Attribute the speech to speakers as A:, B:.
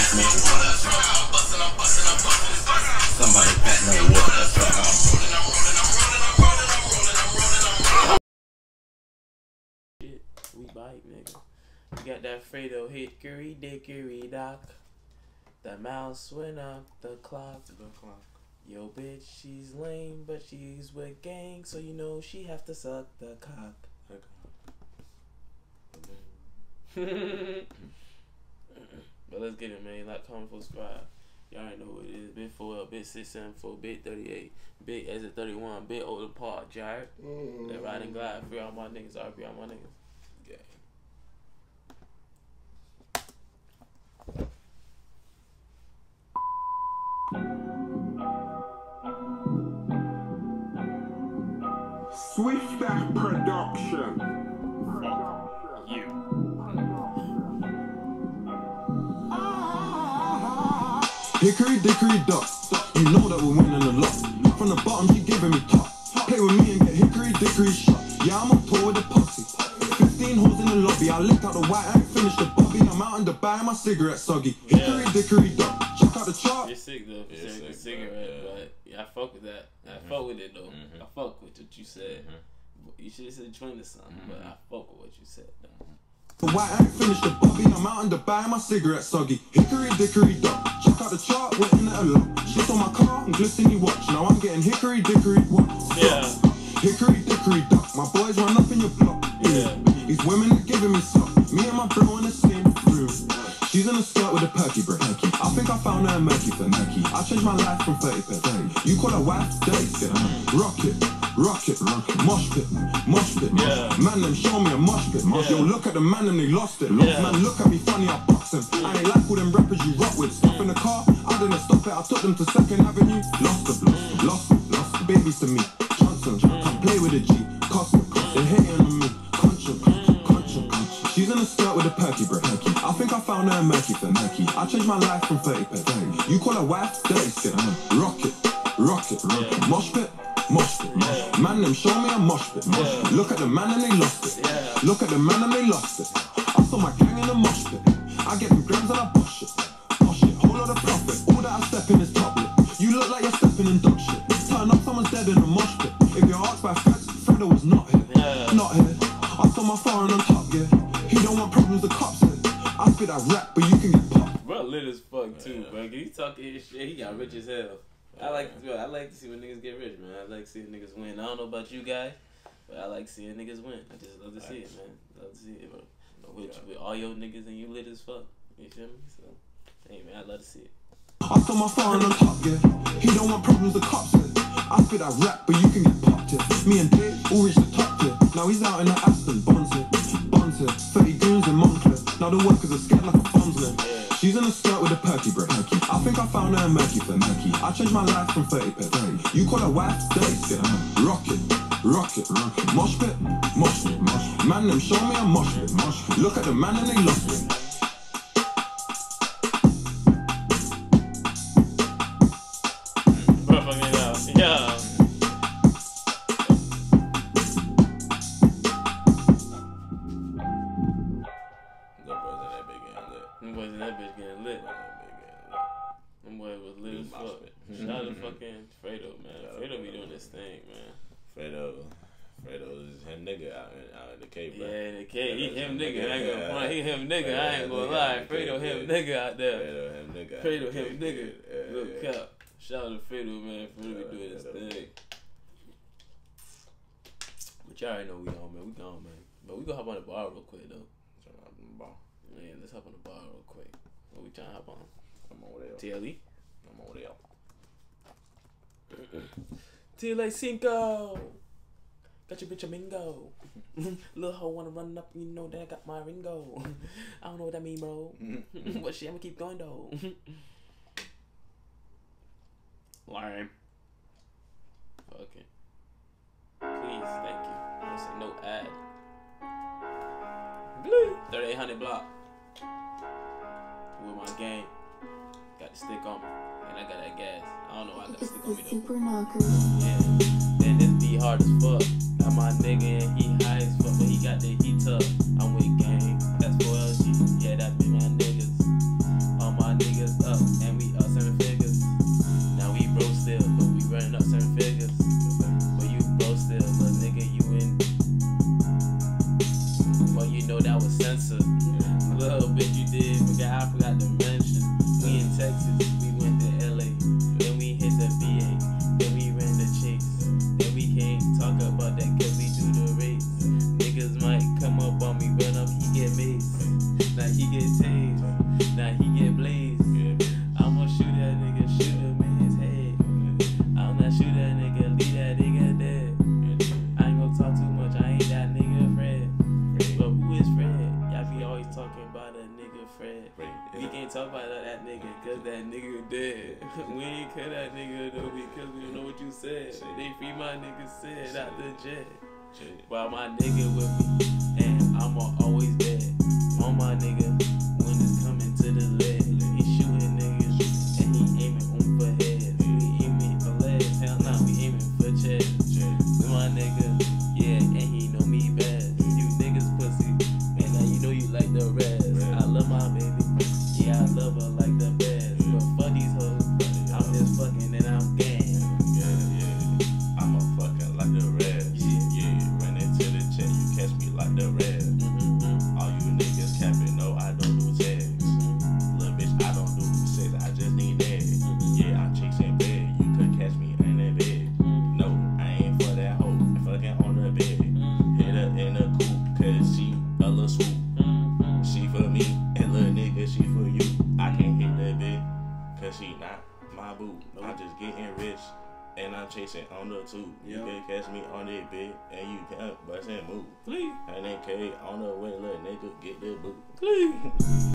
A: Somebody got no water.
B: Shit, we bite, nigga. We got that Fredo Hickory, Dickory, Doc. The mouse went up the clock. Yo, bitch, she's lame, but she's with gang, so you know she have to suck the cock. But let's get it, man. Like, comment, subscribe. Y'all already know what it is. Bit 4L, bit 674, bit 38, bit as a 31, bit older part, Jared. That ride and glide. Free all my niggas. RP all my niggas. Okay.
C: Swiftback Production.
B: You.
D: Hickory, Dickory, Dock. You know that we're winning a lot. From the bottom, she giving me top. Play with me and get Hickory, Dickory shot. Yeah, I'm on tour with the posse. 15 holes in the lobby. I licked out the white, I ain't finished the bobby. I'm out in the bag, my cigarette soggy. Hickory, Dickory, Dock. Check out the chart.
B: You're sick though. You're sick, cigarette, but yeah, I fuck with that. I fuck with it though. I fuck with what you said. You should have said join or something, but I fuck with what you said though.
D: The white, I ain't finished the bobby. I'm out in the bag, my cigarette soggy. Hickory, Dickory, Dock. Check out the chart, we're in it a lot. Shit on my car and glistening watch. Now I'm getting Hickory, Dickory, what?
B: Yeah.
D: Hickory, Dickory, Dock. My boys run up in your block.
B: Yeah.
D: These women are giving me some. Me and my bro in the same room. She's in a skirt with a perky break. I think I found her a Merky for Merky. I changed my life from 30 pence. You call her wife, dirty. Rock it, rock it, mosh pit, mosh pit.
B: Yeah.
D: Man, them show me a mosh pit. Yo, look at the man and they lost it. Man, look at me funny, I box them. I ain't like all them rappers you rock with. Stuff in the car, I didn't stop it. I took them to 2nd Avenue. Lost them. Babies to me. Johnson, come play with a G. Custom, they hating on me. Conscious. She's in a skirt with a perky break. I think I found her a Merky for Merky. I changed my life from 30 pence. You call her wife, dirty skit. Rock it, mosh pit, mosh pit. Man, them show me a mosh pit. Look at the man and they lost it. Look at the man and they lost it. I saw my gang in the mosh pit. I get them grams and I bosh it. Whole lot of profit. All that I step in is top lip. You look like you're stepping in dog shit. Turn up, someone's dead in a mosh pit. If you're asked by Feds, Fredo was not here. Not here. I saw my foreign on top, yeah. He don't want problems, the cops said. I spit that rap, but you can get popped.
B: Bro, lit as fuck too, bro. He talking his shit. He got rich as hell. I like to see when niggas get rich, man. I like seeing niggas win. I don't know about you guys, but I like seeing niggas win. I just love to see it, man. Love to see it, bro. With all your niggas and you lit as fuck. You feel me? So, hey, man, I love to see it.
D: I saw my foreign on top, yeah. He don't want problems, the cops said. I spit that rap, but you can get popped, yeah. Me and Dave all reached the top, yeah. Now he's out in the Aston, Bonds here. 30 goons in Montclair. Now the workers are scared like a bomb's name. She's in a skirt with a perky break. I think I found her a Merky for Merky. I changed my life from 30 pence. You call her wife, dirty skit. Rock it, mosh pit, mosh pit. Man, them show me a mosh pit. Look at the man and they lost it.
B: Yeah. Them boys in that bitch getting lit. Them boys was lit as fuck. Shout out to fucking Fredo, man. Fredo be doing this thing, man.
A: Fredo is him nigga out in the Cape, bro.
B: Yeah, in the Cape. He him nigga. I ain't gonna front. He him nigga. I ain't gonna lie. Fredo him nigga out there. Fredo him nigga. Look cap. Shout out to Fredo, man, for really doing this thing. But y'all already know we on, man. We gone, man. But we gonna hop on the bar real quick, though. Man, let's hop on the bar real quick. What we trying to hop on?
A: I'm over there.
B: TLE?
A: I'm over there.
B: TLA Cinco! Got your bitch a mingo. Little hoe wanna run up, you know that I got my Ringo. I don't know what that mean, bro. But shit, I'ma keep going, though. Lame. Fuck it. Please, thank you. Don't say no ad. 3800 block. With my gang. Got the stick on me. And I got that gas. I don't know why I got the stick on me though.
E: Super knocker.
B: Yeah. Then this be hard as fuck. Got my nigga and he high as fuck, but he got the heat up. I'm with gang. That's 4LG. Yeah, that be my niggas. All my niggas run up certain figures. But you broke still, but nigga, you in. But you know that was censored. Little bit you did, I forgot to mention. We in Texas, we went to LA. Then we hit the VA. Then we ran the chase. Then we can't talk about that cause we do the race. Niggas might come up on me, run up, he get maced. Now he get tased. Now he get blazed. I'ma shoot that nigga, shoot him in his head. I'm not shoot that nigga, leave that nigga dead. I ain't gonna talk too much, I ain't that nigga Fred. But who is Fred? Y'all be always talking about a nigga Fred. We can't talk about that nigga cause that nigga dead. We ain't cut that nigga though because we don't know what you said. They free my nigga said out the jet. While my nigga with me and I'ma always bet on my nigga when it's coming to the leg. He shooting niggas and he aiming on for heads. We aiming for legs, hell nah, we aiming for chests. My nigga, yeah, and he know me best. You niggas pussy, man, now you know you like the rest. I love my baby, yeah, I love her like the best. But for these hoes, I'm just fucking and I'm gang.
A: I'm a fucking like the rest. Run into the check, you catch me like the rest. All you niggas capping, no, I don't do tags. Little bitch, I don't do sex, I just need that. Yeah, I'm chasing bed, you could catch me in that bed. No, I ain't for that hoe, fucking on the bed. Hit her in the coupe, cause she a little swoop. She for me, and little nigga, she for you. I can't hit that bitch, cause she not my boo. I'm just getting rich, and I'm chasing on the tube. You can catch me on that bitch, and you can't bust and move. 100K on the way, little nigga, get the boot.